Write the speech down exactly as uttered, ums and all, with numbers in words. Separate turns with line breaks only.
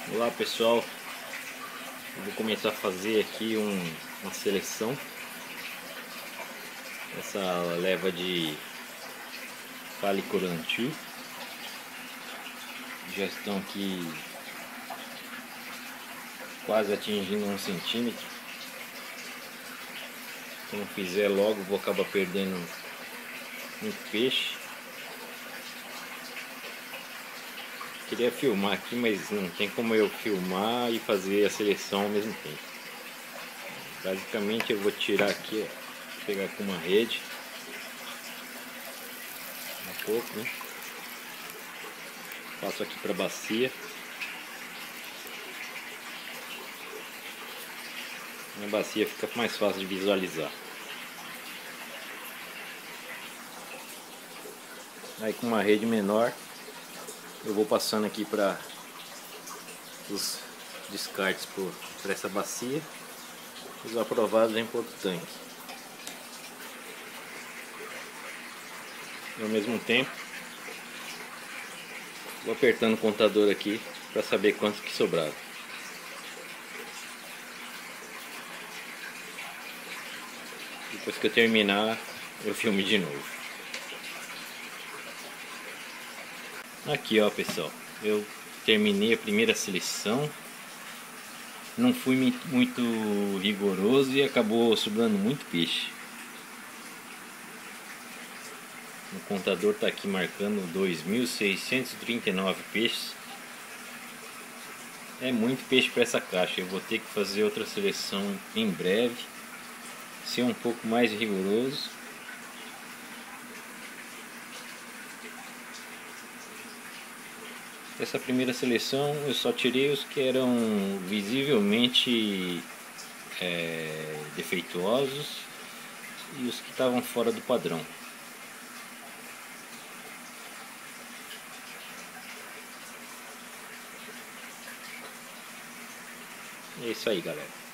Olá pessoal, eu vou começar a fazer aqui um, uma seleção. Essa leva de Falicorantil. Já estão aqui quase atingindo um centímetro. Se não fizer logo, vou acabar perdendo muito peixe. Queria filmar aqui, mas não tem como eu filmar e fazer a seleção ao mesmo tempo. Basicamente eu vou tirar aqui, ó, pegar com uma rede um pouco, né? Passo aqui para a bacia. Na bacia fica mais fácil de visualizar. Aí com uma rede menor eu vou passando aqui para os descartes por, por essa bacia. Os aprovados em outro tanque. E ao mesmo tempo vou apertando o contador aqui para saber quanto que sobraram. Depois que eu terminar, eu filme de novo. Aqui ó pessoal, eu terminei a primeira seleção. Não fui muito rigoroso e acabou sobrando muito peixe. O contador está aqui marcando dois mil seiscentos e trinta e nove peixes. É muito peixe para essa caixa. Eu vou ter que fazer outra seleção em breve, ser um pouco mais rigoroso. Essa primeira seleção eu só tirei os que eram visivelmente é, defeituosos e os que estavam fora do padrão. É isso aí, galera.